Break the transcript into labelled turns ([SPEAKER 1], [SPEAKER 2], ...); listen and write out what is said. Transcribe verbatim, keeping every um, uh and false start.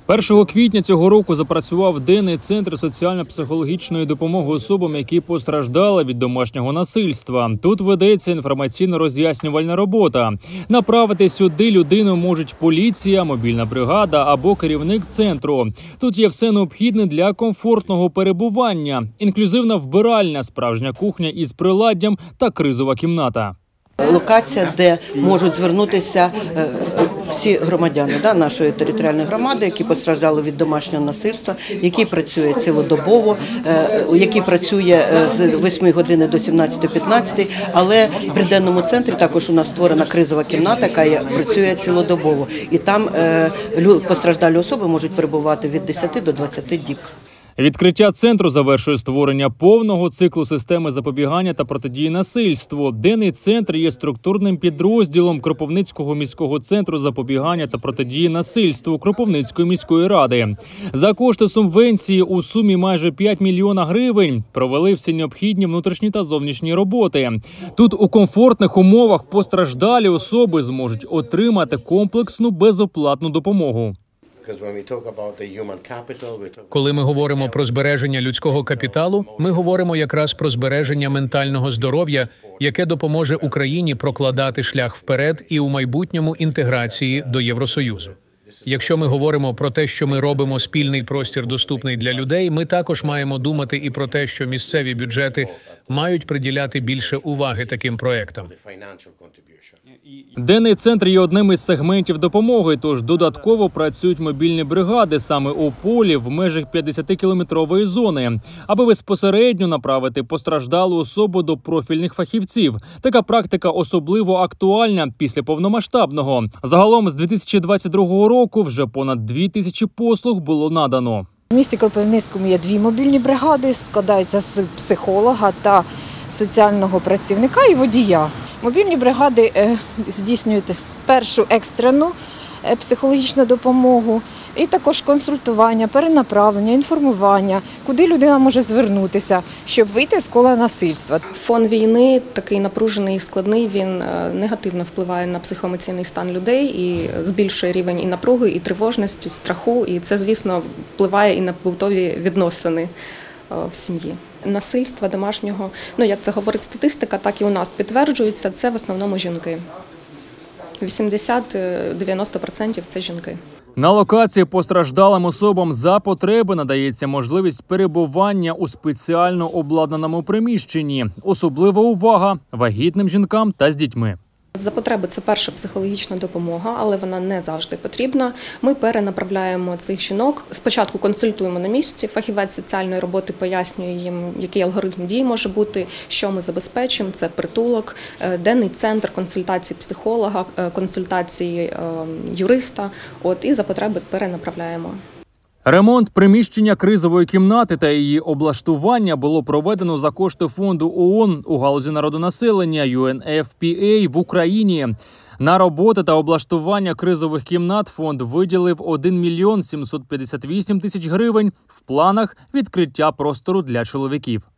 [SPEAKER 1] першого квітня цього року запрацював денний центр соціально-психологічної допомоги особам, які постраждали від домашнього насильства. Тут ведеться інформаційно-роз'яснювальна робота. Направити сюди людину можуть поліція, мобільна бригада або керівник центру. Тут є все необхідне для комфортного перебування. Інклюзивна вбиральня, справжня кухня із приладдям та кризова кімната.
[SPEAKER 2] Локація, де можуть звернутися всі громадяни да, нашої територіальної громади, які постраждали від домашнього насильства, який працює цілодобово, який працює з восьми години до сімнадцятої п'ятнадцятої, але при денному центрі також у нас створена кризова кімната, яка працює цілодобово. І там постраждалі особи можуть перебувати від десяти до двадцяти діб.
[SPEAKER 1] Відкриття центру завершує створення повного циклу системи запобігання та протидії насильству. Денний центр є структурним підрозділом Кропивницького міського центру запобігання та протидії насильству Кропивницької міської ради. За кошти субвенції у сумі майже п'ять мільйонів гривень провели всі необхідні внутрішні та зовнішні роботи. Тут у комфортних умовах постраждалі особи зможуть отримати комплексну безоплатну допомогу.
[SPEAKER 3] Коли ми говоримо про збереження людського капіталу, ми говоримо якраз про збереження ментального здоров'я, яке допоможе Україні прокладати шлях вперед і у майбутньому інтеграції до Євросоюзу. Якщо ми говоримо про те, що ми робимо спільний простір доступний для людей, ми також маємо думати і про те, що місцеві бюджети мають приділяти більше уваги таким проектам.
[SPEAKER 1] Денний центр є одним із сегментів допомоги, тож додатково працюють мобільні бригади саме у полі в межах п'ятдесятикілометрової зони, аби безпосередньо направити постраждалу особу до профільних фахівців. Така практика особливо актуальна після повномасштабного. Загалом з дві тисячі двадцять другого року вже понад дві тисячі послуг було надано.
[SPEAKER 4] У місті Кропивницькому є дві мобільні бригади, складаються з психолога та соціального працівника і водія. Мобільні бригади здійснюють першу екстрену психологічну допомогу і також консультування, перенаправлення, інформування, куди людина може звернутися, щоб вийти з кола насильства.
[SPEAKER 5] Фон війни такий напружений і складний, він негативно впливає на психоемоційний стан людей і збільшує рівень і напруги, і тривожності, і страху, і це, звісно, впливає і на побутові відносини в сім'ї. Насильства домашнього, ну як це говорить статистика, так і у нас підтверджується, це в основному жінки. вісімдесят-дев'яносто відсотків це жінки.
[SPEAKER 1] На локації постраждалим особам за потреби надається можливість перебування у спеціально обладнаному приміщенні. Особлива увага вагітним жінкам та з дітьми.
[SPEAKER 5] За потреби це перша психологічна допомога, але вона не завжди потрібна. Ми перенаправляємо цих жінок. Спочатку консультуємо на місці, фахівець соціальної роботи пояснює їм, який алгоритм дій може бути, що ми забезпечимо. Це притулок, денний центр консультації психолога, консультації юриста. От, і за потреби перенаправляємо.
[SPEAKER 1] Ремонт приміщення кризової кімнати та її облаштування було проведено за кошти фонду ООН у галузі народонаселення ю ен еф пі ей в Україні. На роботи та облаштування кризових кімнат фонд виділив один мільйон сімсот п'ятдесят вісім тисяч гривень в планах відкриття простору для чоловіків.